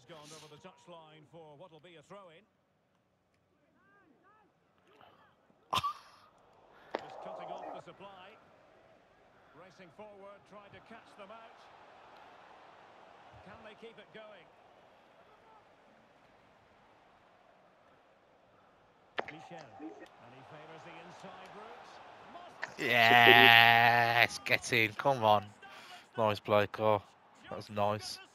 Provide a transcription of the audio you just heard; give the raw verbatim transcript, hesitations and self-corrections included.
gone over the touchline for what will be a throw-in. Just cutting off the supply. Racing forward, trying to catch them out. Can they keep it going? Michel. And he favours the inside route. Yes, get in. Come on. Nice play, Carl. That was nice.